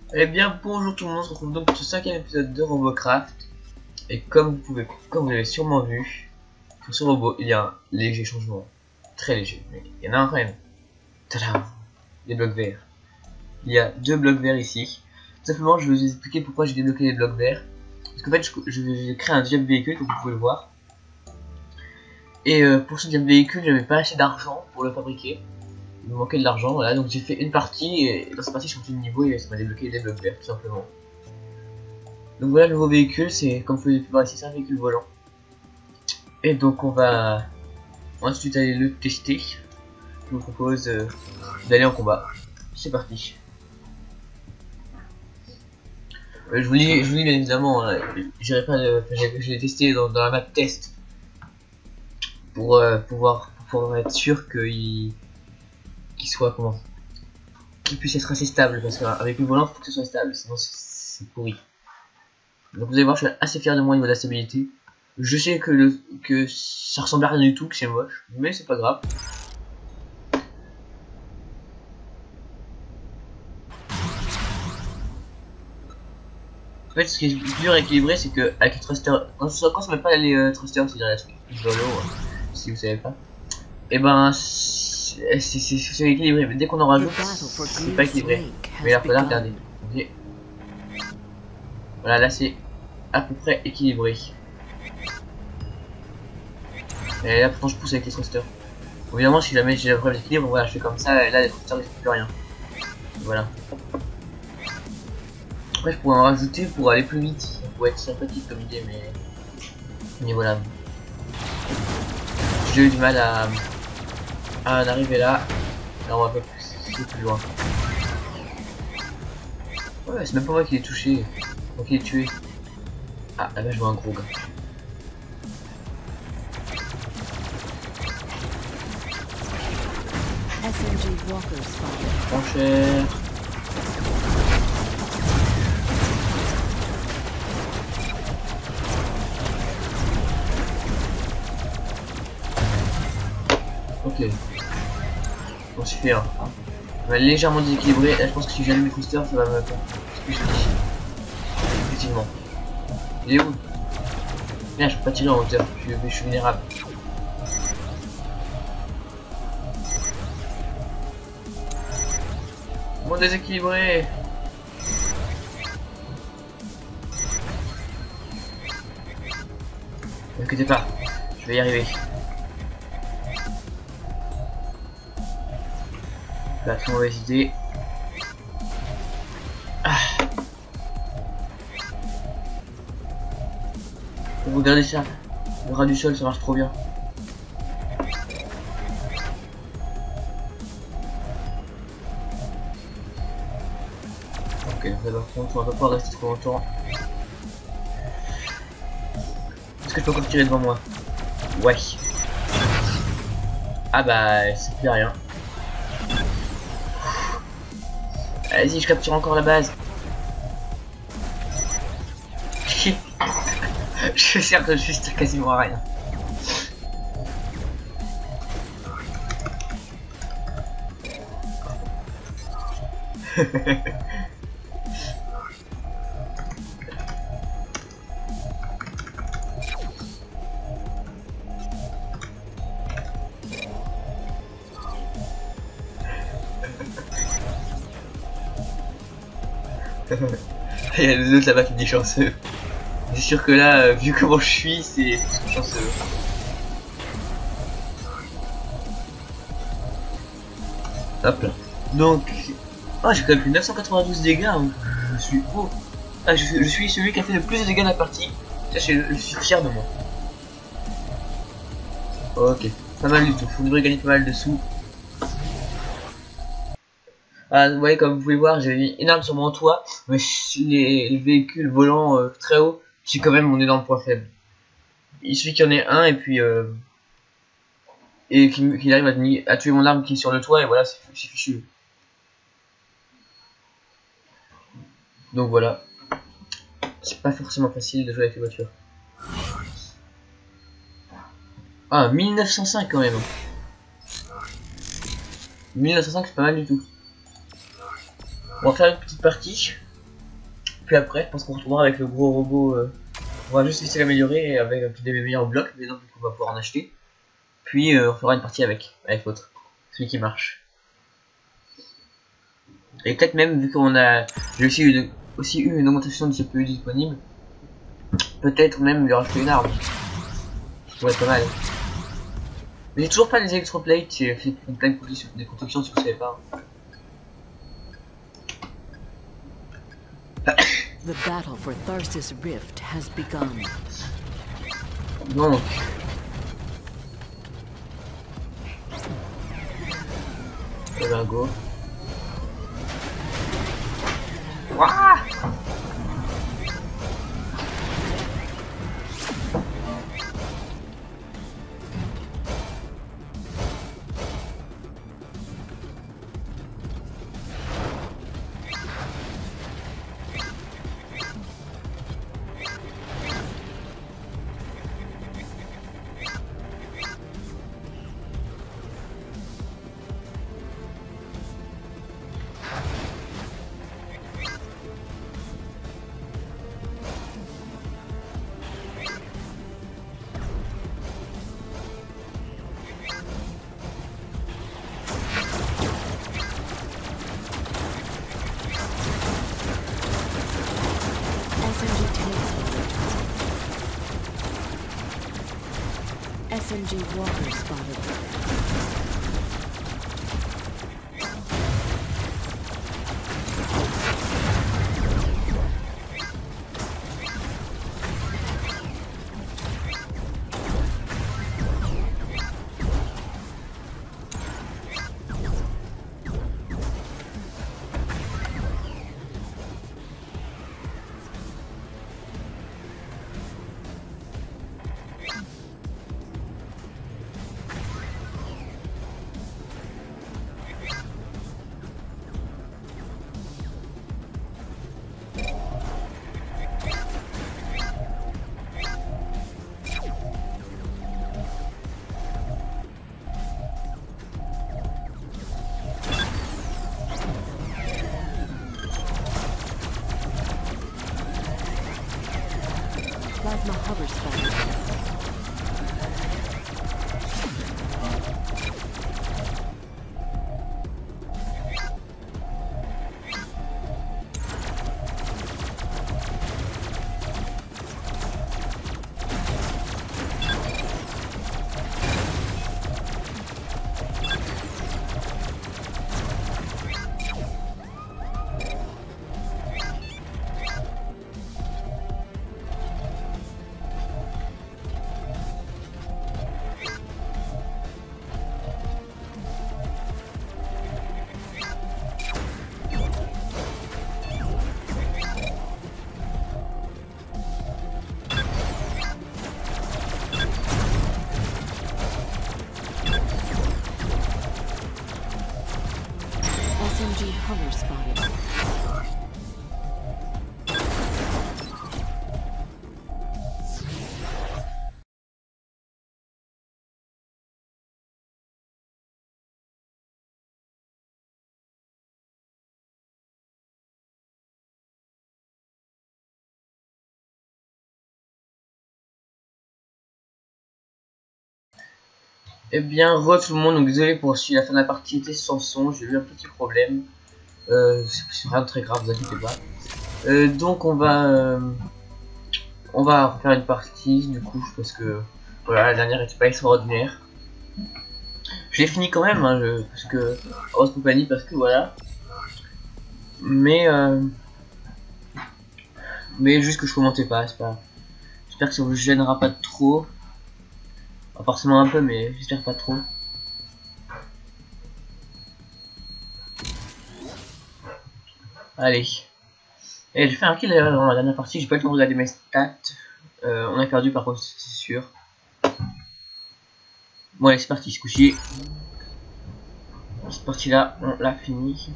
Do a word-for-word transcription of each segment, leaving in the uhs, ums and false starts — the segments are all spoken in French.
Eh bien bonjour tout le monde, on se retrouve donc pour ce cinquième épisode de Robocraft. Et comme vous pouvez, comme vous l'avez sûrement vu, sur ce robot il y a un léger changement, très léger, mais il y en a un quand même. Tadam, des blocs verts. Il y a deux blocs verts ici. Tout simplement je vais vous expliquer pourquoi j'ai débloqué les blocs verts. Parce qu'en fait je, je vais créer un deuxième véhicule comme vous pouvez le voir. Et euh, pour ce deuxième véhicule j'avais pas assez d'argent pour le fabriquer. Il me manquait de l'argent, voilà, donc j'ai fait une partie et dans cette partie je suis monté de niveau et ça m'a débloqué des blocs verts tout simplement. Donc voilà le nouveau véhicule, c'est comme vous pouvez voir ici, c'est un véhicule volant. Et donc on va ensuite aller le tester. Je vous propose euh, d'aller en combat. C'est parti. Euh, je vous lis, je vous lis bien évidemment, hein, j'irai pas le, je l'ai testé dans, dans la map test pour euh, pouvoir pour pouvoir être sûr qu'il qu'il soit comment, qu'il puisse être assez stable parce qu'avec le volant il faut que ce soit stable, sinon c'est pourri. Donc vous allez voir, je suis assez fier de moi au niveau de la stabilité. Je sais que, le, que ça ressemble à rien du tout, que c'est moche, mais c'est pas grave. En fait, ce qui est dur à équilibrer, c'est que avec les thrusters, quand on se met pas les euh, thrusters, c'est-à-dire les dans l'eau, si vous savez pas, et ben c'est équilibré, mais dès qu'on en rajoute, c'est pas équilibré. Mais là, faut la regarder. Okay. Voilà, là c'est à peu près équilibré. Et là pourtant je pousse avec les thrusters. Évidemment si jamais j'ai le problème d'équilibre, voilà, je fais comme ça et là les thrusters ils font plus rien. Voilà. Après je pourrais en rajouter pour aller plus vite. Ça pourrait être sympathique comme idée, mais mais voilà. J'ai eu du mal à, à en arriver là. Là on va pas plus, plus loin. Ouais, c'est même pas moi qui l'ai touché. Moi qui l'ai tué. Ah là-bas je vois un gros gars. Prends cher. Ok. Bon, super. On va légèrement déséquilibré. Là, je pense que si j'allume le booster, ça va me faire ce que je dis. Effectivement. Il est où? Merde, je peux pas tirer en hauteur. Je, je suis vulnérable. Bon, déséquilibré. Ne inquiétez pas, je vais y arriver. La très mauvaise idée. Ah. Regardez ça, le ras du sol, ça marche trop bien. Ok, ça va prendre, on va pas rester trop longtemps. Est-ce que je peux encore tirer devant moi? Ouais. Ah bah, ça fait rien. Vas-y, je capture encore la base. Je sers que je tire quasiment à rien. Il y a les autres là-bas qui me dit chanceux. C'est sûr que là, euh, vu comment je suis, c'est chanceux. Hop là. Donc, ah, j'ai quand même fait neuf cent quatre-vingt-douze dégâts. Hein. Je suis beau. Ah, je, je suis celui qui a fait le plus de dégâts de la partie. Ça, je, je suis fier de moi. Ok, pas mal du tout. On devrait gagner pas mal de sous. Ah, vous voyez, comme vous pouvez voir, j'ai mis une arme sur mon toit, mais les, les véhicules volant euh, très haut, c'est quand même mon énorme point faible. Il suffit qu'il y en ait un et puis euh, et qu'il qu'il arrive à, à tuer mon arme qui est sur le toit et voilà, c'est fichu. Donc voilà, c'est pas forcément facile de jouer avec les voitures. Ah, mille neuf cent cinq quand même. mille neuf cent cinq c'est pas mal du tout. On va faire une petite partie. Puis après, je pense qu'on retrouvera avec le gros robot. Euh, on va juste essayer d'améliorer avec des meilleurs blocs, mais donc on va pouvoir en acheter. Puis euh, on fera une partie avec, avec l'autre, celui qui marche. Et peut-être même vu qu'on a, j'ai aussi eu une, aussi eu une augmentation de C P U disponible, peut-être même lui rajouter une arme. Ça pourrait être pas mal. Mais j'ai toujours pas les electroplates, c'est une pleine des protections si vous savez pas. The battle for Tharsis Rift has begun. Donc. Le lingot. Wouah! S M G water spotted. Plasma hover spotted. S M G hover spotted. Eh bien, re tout le monde, donc désolé pour si la fin de la partie était sans son, j'ai eu un petit problème. Euh, c'est rien de très grave, vous inquiétez pas. Euh, donc on va euh, on va refaire une partie du coup parce que voilà, la dernière était pas extraordinaire. Je l'ai fini quand même, hein, je, parce que heureuse compagnie, parce que voilà. Mais euh, mais juste que je commentais pas, c'est pas. J'espère que ça vous gênera pas trop. Pas forcément un peu, mais j'espère pas trop. Allez. Et j'ai fait un kill dans la dernière partie, j'ai pas eu le temps de regarder mes stats. Euh, on a perdu par contre, c'est sûr. Bon allez, c'est parti, ce coup-ci. Cette partie-là, on l'a fini.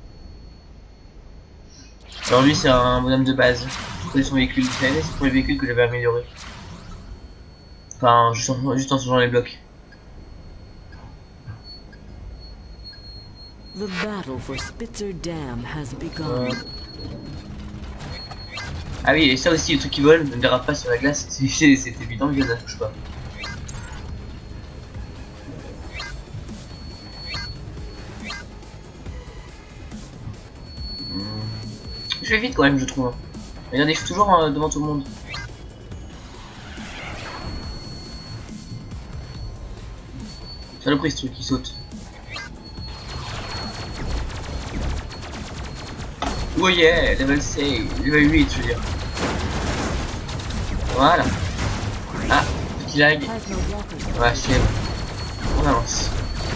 Alors lui, c'est un bonhomme de base. Je connais son véhicule, vous savez, c'est pour les véhicules que j'avais amélioré. Enfin, juste en, juste en changeant les blocs. The battle for Spitzer Dam has begun. Euh, Ah oui, et ça aussi, le truc qui vole ne dérape pas sur la glace, c'est évident que je ne la touche pas. Je vais vite quand même, je trouve. Regardez, je suis toujours euh, devant tout le monde. Saloperie ce truc qui saute. Oh yeah, level six, level huit je veux dire. Voilà. Ah, petit lag. Ouais, c'est bon. On avance.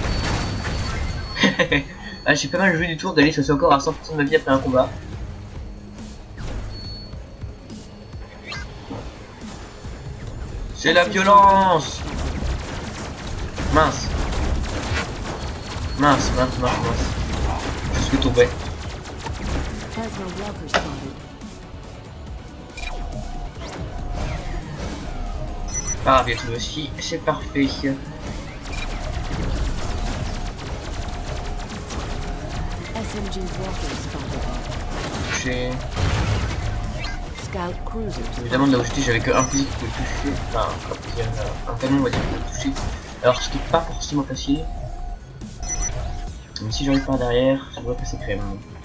Ah, j'ai pas mal joué du tour d'aller, je suis encore à cent pour cent de ma vie après un combat. C'est la violence. Mince. Mince, mince, mince, mince. Je suis tombé. Ah, bien tout aussi, c'est parfait. J'ai... Évidemment, de là où j'étais, j'avais que un fusil qui pouvait toucher. Enfin, un, un canon, on va dire, qui pouvait toucher. Alors, ce qui n'est pas forcément facile. Mais si j'arrive par derrière, ça doit passer crème.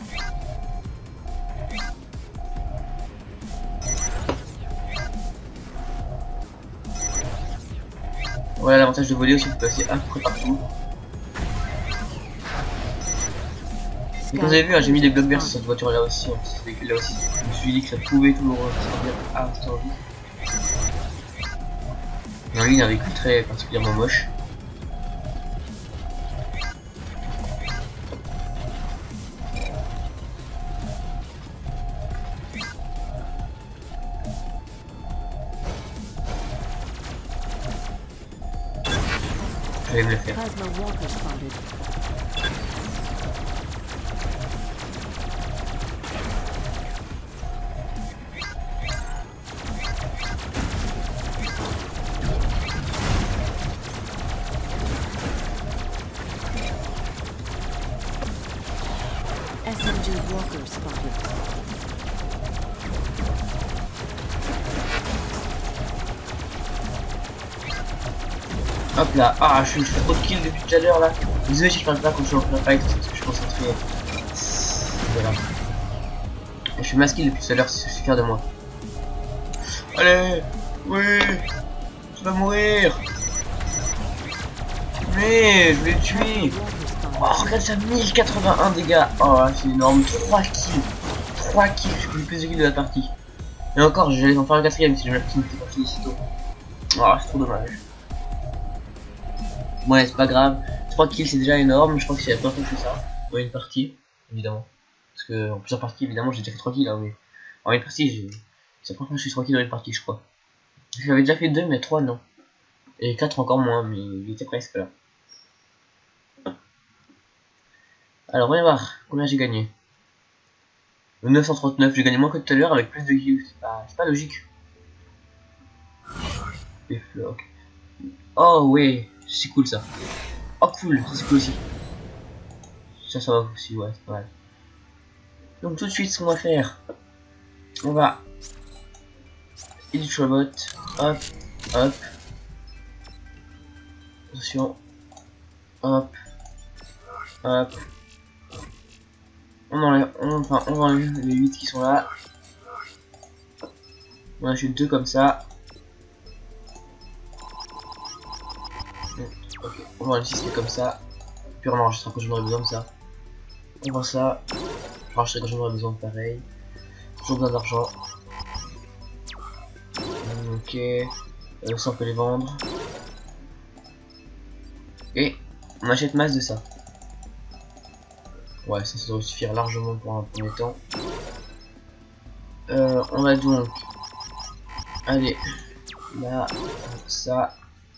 Voilà l'avantage de voler aussi, de passer à peu près partout. Et comme vous avez vu, hein, j'ai mis des blocs verts sur cette voiture là aussi, hein, sur ce véhicule là aussi. Je me suis dit que ça pouvait toujours servir à cette envie. Non, lui il a un véhicule très particulièrement moche. Je vais me le faire. Hop là, ah je, je fais trop de kills depuis tout à l'heure là. Désolé si je parle pas quand je suis en plein fight parce que je suis concentré. Voilà. Je suis masqué depuis tout à l'heure, je suis fier de moi. Allez, oui, tu vas mourir. Mais je vais le tuer. Oh regarde ça, mille quatre-vingt-un dégâts. Oh c'est énorme, trois kills. trois kills, je suis le plus de kills de la partie. Et encore, j'allais en faire le quatrième si je n'étais pas fini si tôt. Oh c'est trop dommage. Ouais, c'est pas grave. trois kills c'est déjà énorme. Je crois que c'est la première fois que je fais ça. Dans une partie, évidemment. Parce que en plusieurs parties, évidemment, j'ai déjà fait trois kills. Hein, mais en une partie, c'est la première fois que je suis trois kills dans une partie, je crois. J'avais déjà fait deux, mais trois non. Et quatre encore moins, mais il était presque là. Alors, voyons voir combien j'ai gagné. neuf cent trente-neuf, j'ai gagné moins que tout à l'heure avec plus de kills. C'est pas, pas logique. Et floc. Oh, ouais. C'est cool ça. Oh cool, c'est cool aussi. Ça, ça va aussi, ouais, c'est pas mal. Donc tout de suite, ce qu'on va faire, on va Ultra Bot, hop, hop. Attention, hop, hop. On enlève, on, enfin, on enlève les huit qui sont là. On achète deux comme ça. Ok, on va le six comme ça. Puis on enregistre quand j'en aurai besoin de ça. On voit ça. On enregistre quand j'en aurai besoin de pareil. Toujours besoin d'argent. Ok. Euh, ça on peut les vendre. Et on achète masse de ça. Ouais, ça, ça devrait suffire largement pour un premier temps. Euh, on va donc aller là, ça.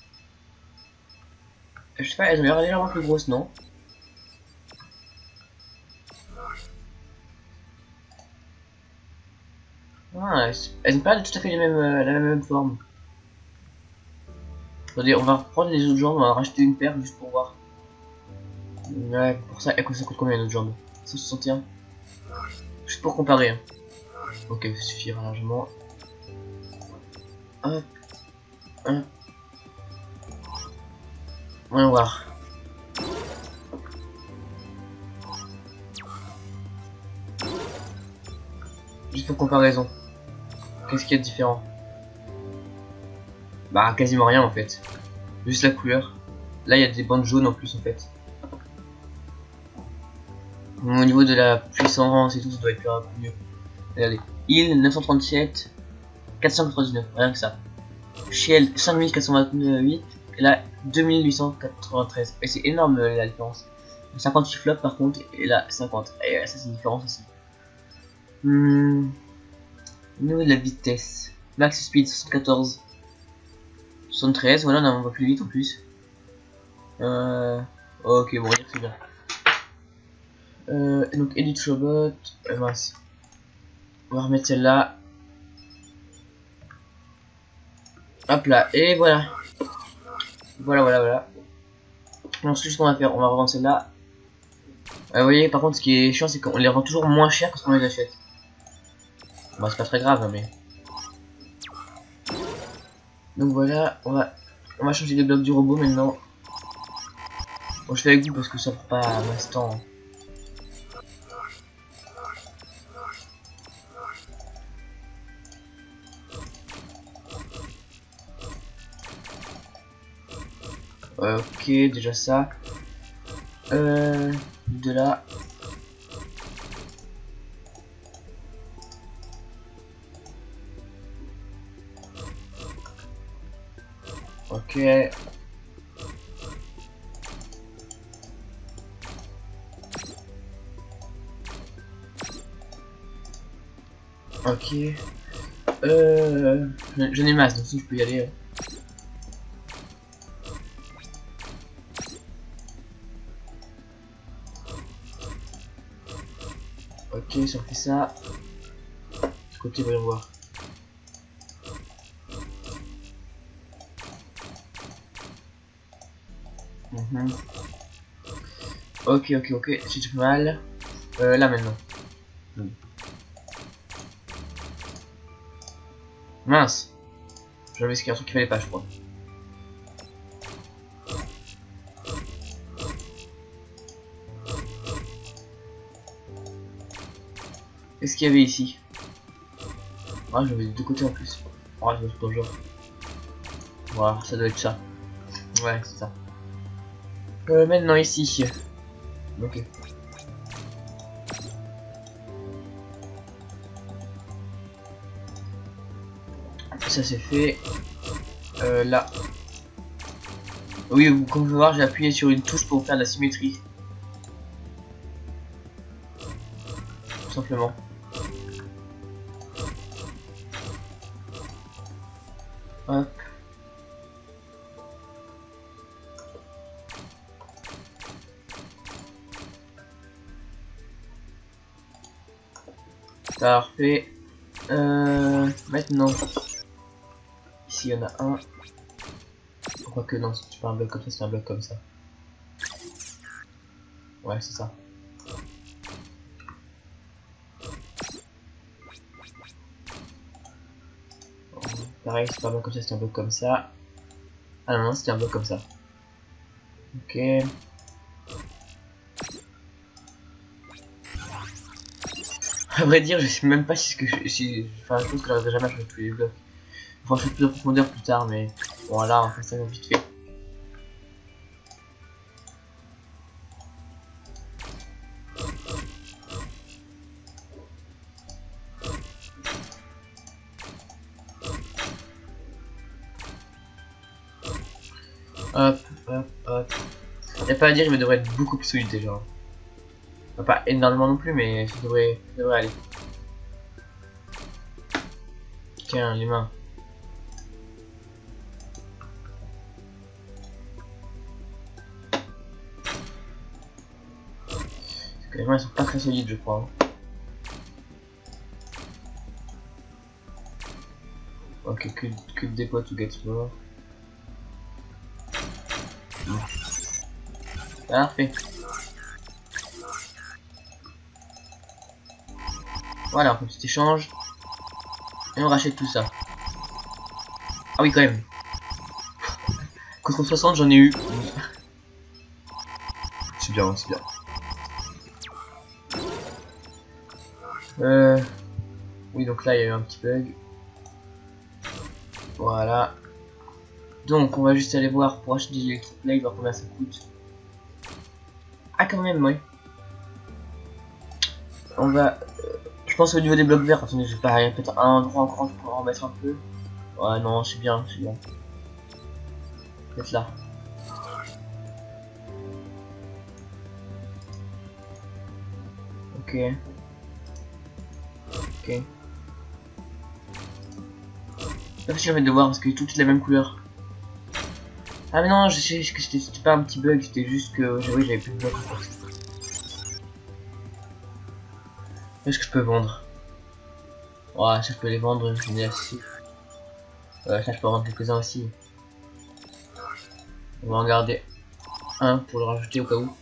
Je sais pas, elles ont l'air légèrement plus grosses, non? Ah, elles ont pas tout à fait les mêmes, euh, la même forme. Attendez, on va reprendre les autres jambes, on va en racheter une paire juste pour voir. Ouais, pour ça, ça coûte combien les autres jambes? cent soixante et un. Juste pour comparer. Hein. Ok, ça suffira largement. Hop. Hop. On va voir. Juste pour comparaison. Qu'est-ce qu'il y a de différent? Bah quasiment rien en fait. Juste la couleur. Là il y a des bandes jaunes en plus en fait. Bon, au niveau de la puissance et tout, ça doit être un peu mieux. Regardez. Heal neuf cent trente-sept, quatre cent quatre-vingt-dix-neuf, rien que ça. Shield cinq mille quatre cent vingt-huit, et là deux mille huit cent quatre-vingt-treize. Et c'est énorme la différence. cinquante-huit flops par contre, et là cinquante. Et ça c'est une différence aussi. Hmm. Au niveau de la vitesse, max speed soixante-quatorze, soixante-treize, voilà, on va plus vite en plus. Euh, ok, bon, c'est bien. Euh, donc Edit Robot, euh, mince. On va remettre celle-là. Hop là, et voilà. Voilà, voilà, voilà. Ensuite, ce qu'on va faire, on va revendre celle-là. Euh, vous voyez, par contre, ce qui est chiant, c'est qu'on les revend toujours moins cher parce qu'on les achète. Bon, c'est pas très grave, mais. Donc voilà, on va, on va changer les blocs du robot maintenant. Bon, je fais avec vous parce que ça prend pas un instant. Euh, ok, déjà ça. Euh, de là. Ok. Ok. Euh, j'en ai masse, donc si je peux y aller. Ok, si on fait ça. Ce côté, voyons voir. Mm-hmm. Ok, ok, ok, c'est tout mal. Euh, là maintenant. Mm. Mince. J'avais ce qu'il y a un truc qui fallait pas, je crois. Qu'est-ce qu'il y avait ici? Ah, j'avais de deux côtés en plus. Ah, je me suis pas genre. Voilà, ça doit être ça. Ouais, c'est ça. Euh, maintenant ici. Ok. Ça c'est fait. Euh, là. Oui, comme vous pouvez voir, j'ai appuyé sur une touche pour faire de la symétrie. Tout simplement. Hop. Parfait. Euh, maintenant. Ici, il y en a un. Quoique non, c'est pas un bloc comme ça, c'est un bloc comme ça. Ouais, c'est ça. Bon, pareil, c'est pas un bloc comme ça, c'est un bloc comme ça. Ah non, non, c'était un bloc comme ça. Ok. À vrai dire, je sais même pas si ce que je. Si, enfin, je pense que j'arriverai jamais à changer tous les blocs. Enfin, je fais plus de profondeur plus tard, mais voilà, on fait ça vite fait. Hop, hop, hop. Y'a pas à dire, il me devrait être beaucoup plus solide déjà. Enfin, pas énormément non plus, mais ça devrait, ça devrait aller. Tiens, les mains. Parce que les mains elles sont pas très solides, je crois. Ok, que, que des potes ou get more. Parfait. Voilà, un petit échange. Et on rachète tout ça. Ah oui, quand même. Contre soixante, j'en ai eu. C'est bien, c'est bien. Euh... Oui, donc là, il y a eu un petit bug. Voilà. Donc, on va juste aller voir pour acheter des électroplates, voir combien ça coûte. Ah, quand même, oui. On va... Euh, je pense au niveau des blocs verts, attendez, je vais pas peut-être un endroit encore, je pourrais en mettre un peu. Ouais, non, c'est bien, c'est bien. Peut-être là. Ok. Ok. Là, je vais de voir parce que toutes la même couleur. Ah mais non, je sais que c'était pas un petit bug, c'était juste que oui, j'avais plus de blocs. Qu'est-ce que je peux vendre? Ouais, ça je peux les vendre, j'en ai assez. Ouais, ça je peux en vendre quelques-uns aussi. On va en garder un pour le rajouter au cas où.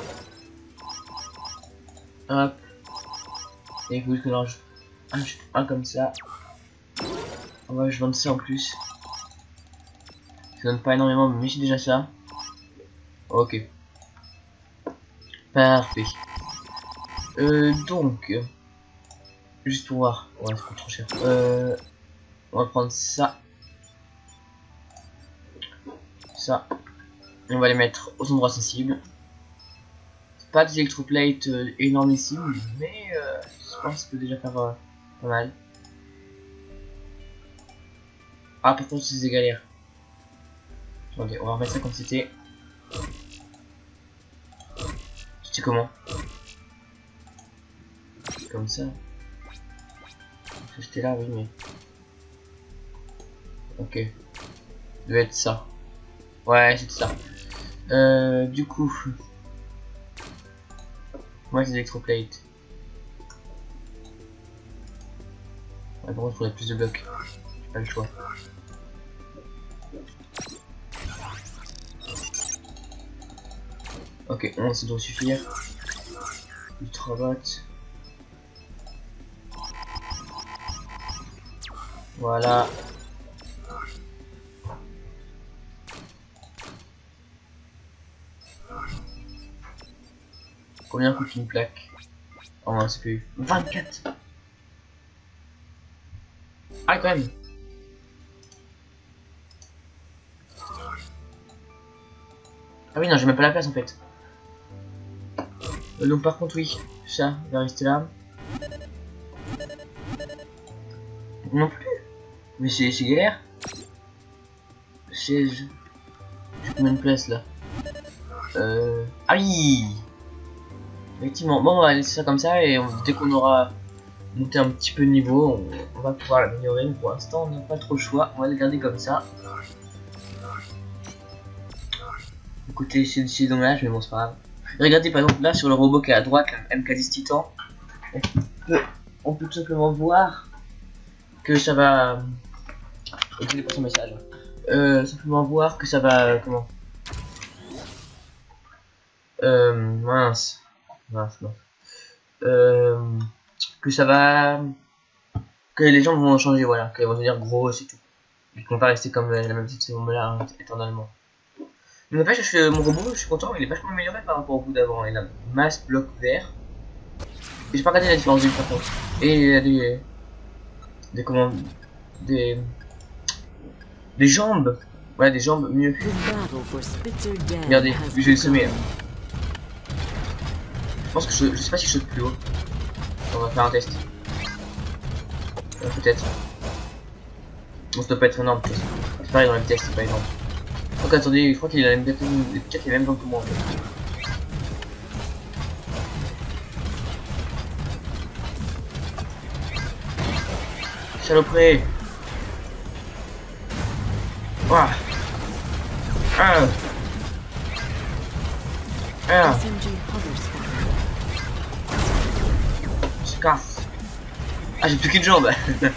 Hop. Et vous que j'en rajoute un, un comme ça. On va je vendre ça en plus. Ça donne pas énormément, mais j'ai déjà ça. Ok. Parfait. Euh, donc. Juste pour voir. Ouais, c'est pas trop cher. Euh, on va prendre ça. Ça. Et on va les mettre aux endroits sensibles. Pas des électroplates euh, énormissimes, mais euh, je pense que ça peut déjà faire euh, pas mal. Ah, par contre, c'est des galères. Attendez, on va remettre ça comme c'était. C'était comment? Comme ça. C'était là, oui, mais. Ok. Ça devait être ça. Ouais, c'est ça. Euh, du coup. Moi, c'est des électroplates. Ouais, par contre, il faudrait plus de blocs. J'ai pas le choix. Ok, onze, ça doit suffire. Ultrabot. Voilà. Combien coûte une plaque? Oh, un C P U. vingt-quatre. Ah, quand même. Ah oui, non, j'ai même pas la place en fait. Euh, donc par contre, oui, ça va rester là. Non plus. Mais c'est galère. J'ai combien de place là? Euh... Ah oui. Effectivement. Bon, on va laisser ça comme ça et on, dès qu'on aura monté un petit peu de niveau, on, on va pouvoir l'améliorer. Pour l'instant, on n'a pas trop le choix. On va le garder comme ça. Écoutez, c'est dommage, mais bon, c'est pas grave. Et regardez par exemple là sur le robot qui est à droite, le M K dix Titan, on peut, on peut tout simplement voir que ça va. Écoutez pour son message. Euh, simplement voir que ça va. Euh, comment euh, mince. Mince, mince. Euh, que ça va. Que les gens vont changer, voilà. Qu'ils vont devenir gros, c'est tout. Ils ne vont pas rester comme la même petite là hein, éternellement. Mais n'empêche, je fais mon robot, je suis content, il est vachement amélioré par rapport au bout d'avant. Il a masse, bloc vert. Et j'ai pas regardé la différence d'une par contre. Et il y a des. Des comment. Des. Des jambes. Ouais, des jambes mieux. Regardez, j'ai le semé. Je pense que je, je sais pas si je saute plus haut. On va faire un test. Euh, Peut-être. Bon, ça doit pas être énorme. C'est pareil dans le test, c'est pas énorme. Donc attendez, je crois qu'il a même peut-être les mêmes temps que moi en fait. Saloperie. Ouah. Ah. Ah. Je casse. Ah, j'ai plus qu'une jambe.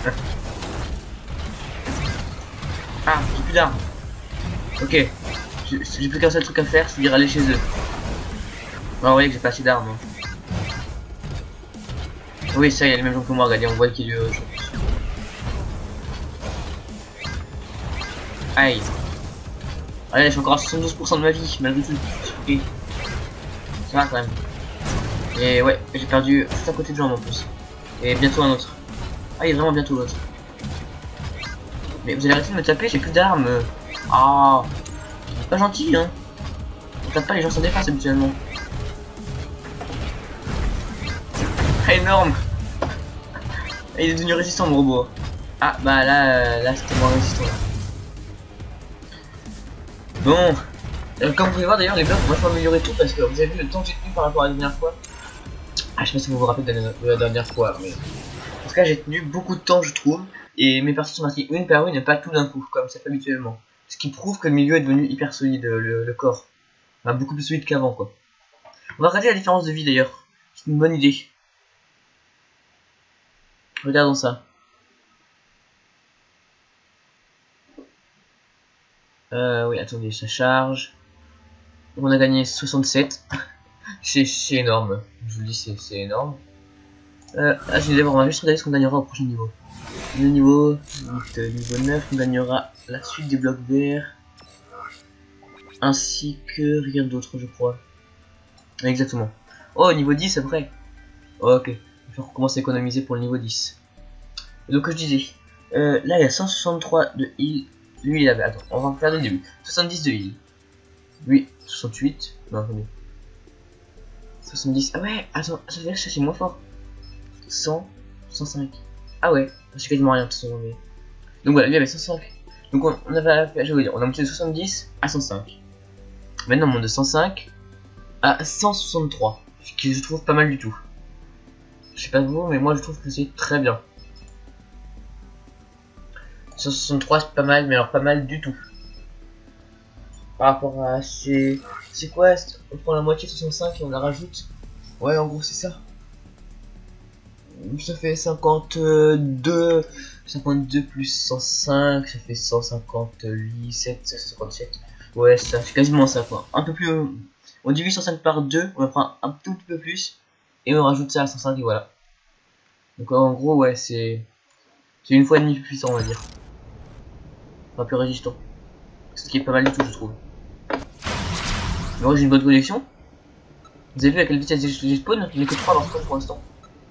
Ah, j'ai plus d'armes. Ok, j'ai plus qu'un seul truc à faire, c'est-à-dire aller chez eux. Bon, vous voyez que j'ai pas assez d'armes. Hein. Oui, ça, il y a les mêmes gens que moi, regardez, on voit qu'il est. Euh, Aïe. Allez, j'ai encore à soixante-douze pour cent de ma vie, malgré tout. Ok. Ça va quand même. Et ouais, j'ai perdu tout à côté de jambes en plus. Et bientôt un autre. Ah, il est vraiment bientôt l'autre. Mais vous allez arrêter de me taper, j'ai plus d'armes. Ah, pas gentil, hein. On tape pas les gens sans défense habituellement. Ah, énorme. Il est devenu résistant, mon robot. Ah, bah là, euh, là c'était moins résistant. Là. Bon, euh, comme vous pouvez voir d'ailleurs, les blocs ont vachement amélioré tout parce que vous avez vu le temps que j'ai tenu par rapport à la dernière fois. Ah, je sais pas si vous vous rappelez de la, de la dernière fois, mais en tout cas, j'ai tenu beaucoup de temps, je trouve. Et mes parties sont marquées une par une et pas tout d'un coup, comme ça fait habituellement. Ce qui prouve que le milieu est devenu hyper solide, le, le corps. Enfin, beaucoup plus solide qu'avant, quoi. On va regarder la différence de vie d'ailleurs. C'est une bonne idée. Regardons ça. Euh, oui, attendez, ça charge. On a gagné soixante-sept. C'est énorme. Je vous le dis, c'est énorme. Euh, ah, je vais d'abord, on va juste regarder ce qu'on gagnera au prochain niveau. Le niveau, euh, niveau neuf, on gagnera la suite des blocs verts. Ainsi que rien d'autre, je crois. Exactement. Oh, niveau dix après. Oh, ok. Il faut recommencer à économiser pour le niveau dix. Et donc, comme je disais, euh, là il y a cent soixante-trois de heal. Lui il avait. Attends, on va faire le début. soixante-dix de heal. Lui, soixante-huit. Non, attendez. soixante-dix. Ah ouais, attends, ça veut dire que ça c'est moins fort. cent, cent cinq. Ah ouais, j'ai quasiment rien de toute façon. Mais... donc voilà, lui avait cent cinq. Donc on, on avait. Je veux dire, on a monté de soixante-dix à cent cinq. Maintenant on monte de cent cinq à cent soixante-trois. Ce que je trouve pas mal du tout. Je sais pas vous, mais moi je trouve que c'est très bien. cent soixante-trois c'est pas mal, mais alors pas mal du tout. Par rapport à c'est c'est quoi, on prend la moitié de soixante-cinq et on la rajoute. Ouais, en gros c'est ça. Ça fait cinquante-deux. cinquante-deux plus cent cinq, ça fait cent cinquante-huit, sept, cent cinquante-sept. Ouais, ça fait quasiment ça quoi. Un peu plus. On divise cent cinq par deux, on prend un tout petit peu plus et on rajoute ça à cent cinq et voilà. Donc en gros ouais, c'est c'est une fois et demie plus puissant on va dire. Enfin plus résistant. Ce qui est pas mal du tout je trouve. Mais moi j'ai une bonne connexion. Vous avez vu à quelle vitesse j'ai spawn? Il n'y a que trois dans ce spawn pour l'instant.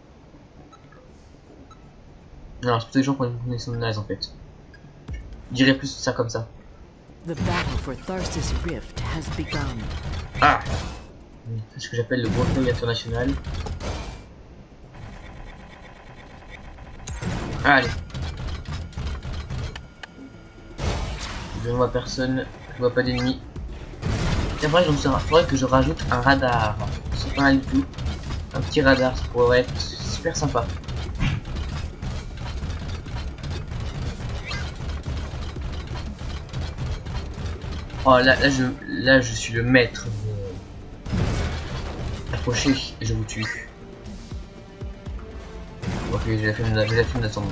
Non, c'est plutôt les gens qui ont une connexion de naze en fait. Je dirais plus ça comme ça. The battle for Tharsis Rift has begun. Ah, c'est ce que j'appelle le gros feuille international. Ah, allez. Je ne vois personne, je vois pas d'ennemis. C'est vrai, il faudrait que je rajoute un radar. C'est pas mal du tout. Un petit radar, ça pourrait être super sympa. Oh là, là je là je suis le maître de... Approchez et je vous tue. Ok, j'ai la flemme d'attendre.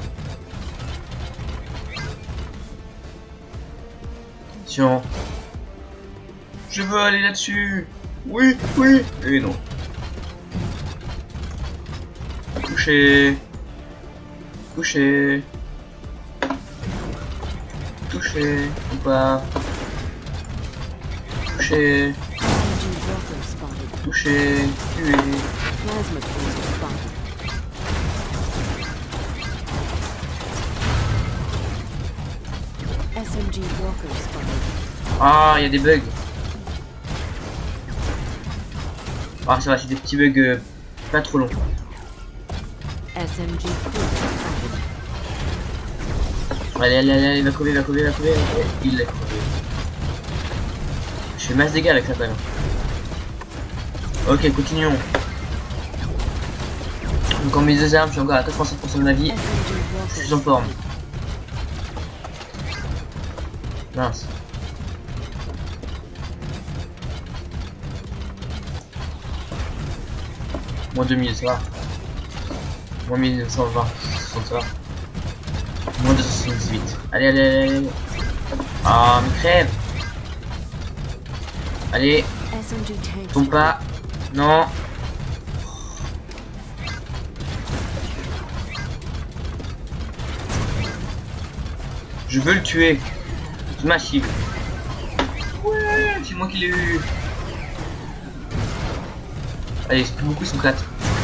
Attention. Je veux aller là-dessus. Oui, oui. Et non. Touché. Touché. Touché. Ou pas. Touché. Touché. Tué. Ah, il y a des bugs. Ah, ça va, c'est des petits bugs euh, pas trop longs. Allez, allez, allez, il va crever, il va crever, il va crever. Il l'a crevé. Je fais masse dégâts avec ça quand même. Ok, continuons. Donc en mes deux armes, je suis encore à quatre-vingt-sept pour cent de ma vie. Je suis en forme. Mince. Moins deux mille, ça va. Moins mille neuf cent vingt, ça va. Moins deux cent soixante-dix-huit. Allez, allez, allez, allez. Ah, mais crève. Allez. Tombe pas. Non. Je veux le tuer. Massive. Ouais, c'est moi qui l'ai eu. Allez, c'est plus beaucoup, ils sont quatre.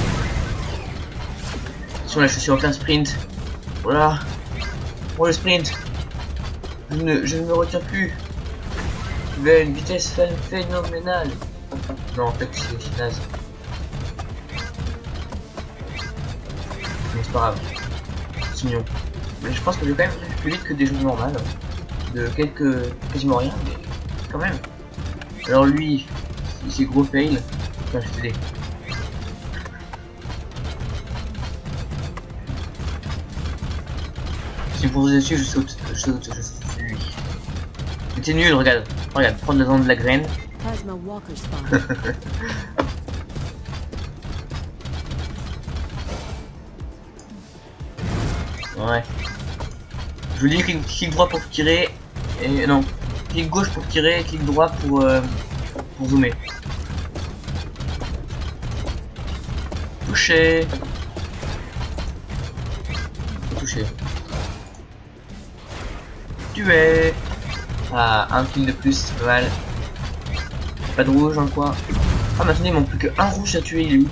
Attention, là je suis en plein sprint. Voilà. Oh le sprint. Je ne, je ne me retiens plus. Je vais à une vitesse phénoménale. Non, en fait, c'est naze. Mais c'est pas grave. C'est mignon. Mais je pense que je vais quand même plus vite que des jeux normaux. De quelques. Quasiment rien, mais quand même. Alors lui, c'est gros fail. Enfin, je t'ai dit. Si pour vous dessus, je saute, je saute, je saute sur lui. Mais t'es nul, regarde. Regarde, prendre le temps de la graine. Plasma Walker spawn. Ouais. Je vous dis clic, clic droit pour tirer. Et non. Clic gauche pour tirer et clic droit pour, euh, pour zoomer. Touché. Touché. Tué. Ah, un kill de plus, c'est pas mal. Pas de rouge dans le coin. Ah, maintenant il manque plus qu'un rouge à tuer, il est où?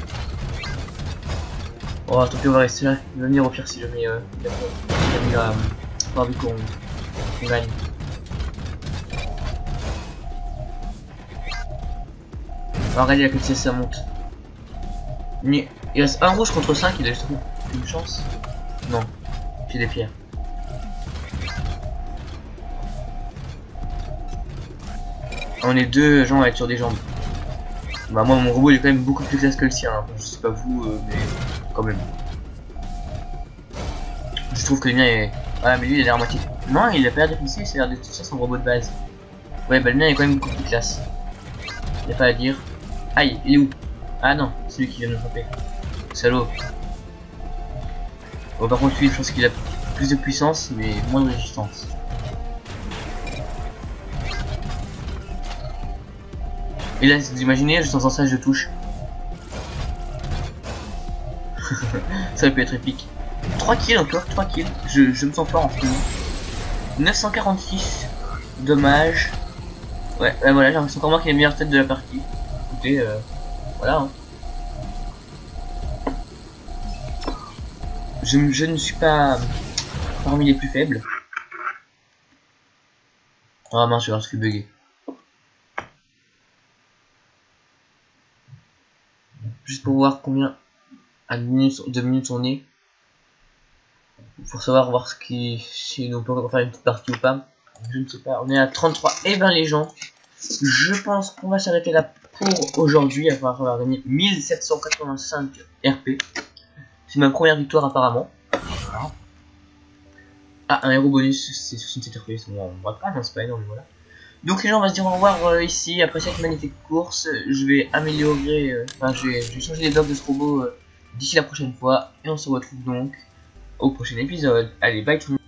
Oh, tant pis, on va rester là. Il va venir au pire si jamais euh, il a mis la. Pas vu qu'on gagne. Alors, regardez, la qualité ça monte. Mais il reste un rouge contre cinq, il a juste une chance. Non, j'ai des pierres. On est deux gens à être sur des jambes. Bah moi mon robot il est quand même beaucoup plus classe que le sien, hein. Je sais pas vous euh, mais quand même. Je trouve que le mien est... Ah mais lui il a l'air à moitié... Non il a pas l'air défoncé, c'est l'air de tout ça son robot de base. Ouais bah le mien est quand même beaucoup plus classe. Il a pas à dire. Aïe, il est où? Ah non, c'est lui qui vient de me frapper. Salaud. Bon par contre lui je pense qu'il a plus de puissance mais moins de résistance. Et là, vous imaginez, juste en faisant ça, je touche. Ça peut être épique. trois kills encore, trois kills. Je, je me sens fort en ce moment. neuf cent quarante-six. Dommage. Ouais, ouais voilà, j'ai l'impression encore moi qu'il est la meilleure tête de la partie. Écoutez, euh, voilà. Hein. Je, je ne suis pas parmi les plus faibles. Oh mince, je suis bugué. Juste pour voir combien à minutes, deux minutes on est. Pour savoir voir ce qui. Si on peut encore faire une petite partie ou pas. Je ne sais pas. On est à trente-trois. Et ben les gens. Je pense qu'on va s'arrêter là pour aujourd'hui. Après avoir gagné mille sept cent quatre-vingt-cinq R P. C'est ma première victoire apparemment. Ah, un héros bonus, c'est soixante-sept R P. On voit pas, non, c'est pas énorme, mais voilà. Donc les gens, on va se dire au revoir euh, ici. Après cette magnifique course, je vais améliorer, euh, enfin je vais, je vais changer les blocs de ce robot euh, d'ici la prochaine fois. Et on se retrouve donc au prochain épisode. Allez, bye tout le monde.